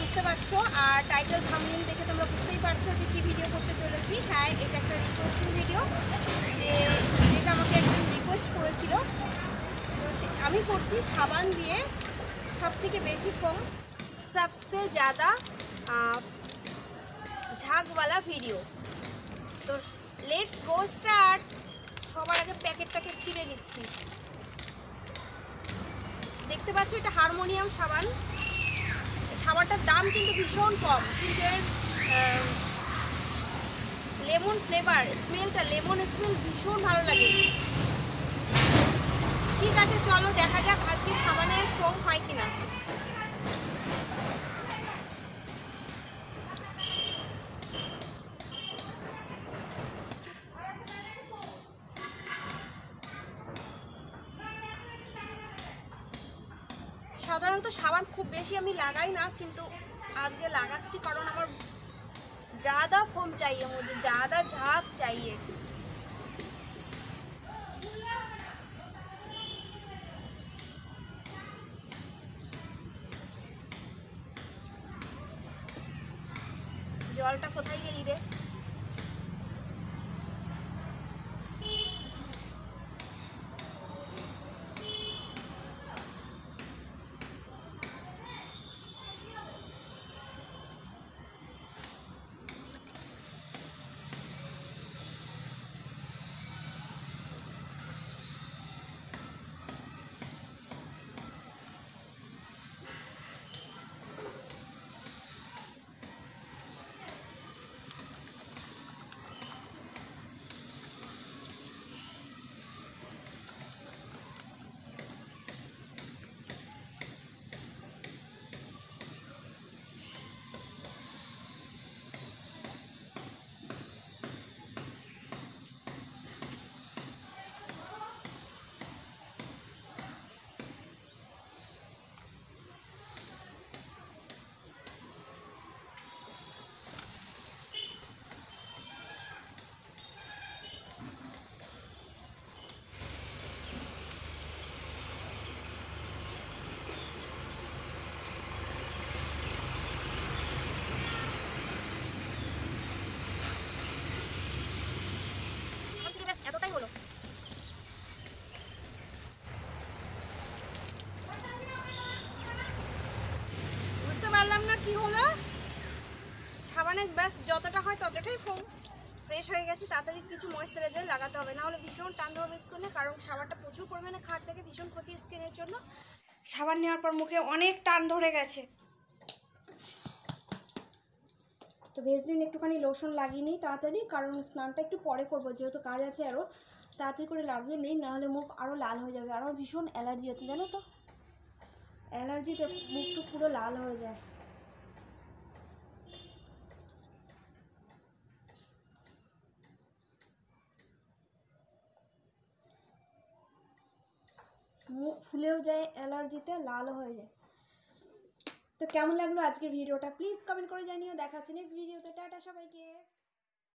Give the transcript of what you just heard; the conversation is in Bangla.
বুঝতে পারছো, আর টাইটেল থাম্বনেল দেখে তোমরা বুঝতেই পারছো যে কী ভিডিও করতে চলেছি। হ্যাঁ, এটা একটা রিকোয়েস্টিং ভিডিও, যেটা আমাকে একজন রিকোয়েস্ট করেছিল। তো আমি করছি সাবান দিয়ে সবথেকে বেশি ফোম, সবসে ज़्यादा ঝাঁকওয়ালা ভিডিও। তো লেটস গো স্টার্ট। সবার আগে প্যাকেটটাকে ছিঁড়ে নিচ্ছি। দেখতে পাচ্ছ এটা হারমোনিয়াম সাবান। সাবানটার দাম কিন্তু ভীষণ কম, কিন্তু এর লেমন ফ্লেভার, স্মেলটা লেমন স্মেল ভীষণ ভালো লাগে। ঠিক আছে, চলো দেখা যাক আজকে সাবানের ফোম হয় কিনা। সাধারণত সাবান খুব বেশি আমি লাগাই না, কিন্তু আজকে লাগাচ্ছি কারণ আমার ज़्यादा फोम चाहिए, मुझे ज़्यादा झाग चाहिए। জলটা কোথায় গেলি রে? এতটাই হলো। বুঝতে পারলাম না কি হলো। সাবানের ব্যাস যতটা হয় ততটাই ফোম। ফ্রেশ হয়ে গেছি, তাড়াতাড়ি কিছু ময়েশ্চারাইজার লাগাতে হবে, না হলে ভীষণ টান ধরবে স্কিনে। কারণ সাবানটা প্রচুর পরিমাণে খাট থেকে ভীষণ ক্ষতি স্কিনের জন্য। সাবান নেওয়ার পর মুখে অনেক টান ধরে গেছে। তো ভেজলিন একটুখানি লোশন লাগিয়ে নিই তাড়াতাড়ি, কারণ স্নানটা একটু পরে করবো, যেহেতু কাজ আছে আরও। তাড়াতাড়ি করে লাগিয়ে নিই, নাহলে মুখ আরও লাল হয়ে যাবে। আরও ভীষণ অ্যালার্জি হচ্ছে জানো তো, অ্যালার্জিতে মুখটুক পুরো লাল হয়ে যায়। মুখ ফুলেও যায়, অ্যালার্জিতে লাল হয়ে যায়। তো কেমন লাগলো আজকের ভিডিওটা প্লিজ কমেন্ট করে জানিও। দেখা হচ্ছে নেক্সট ভিডিওতে। টাটা সবাইকে।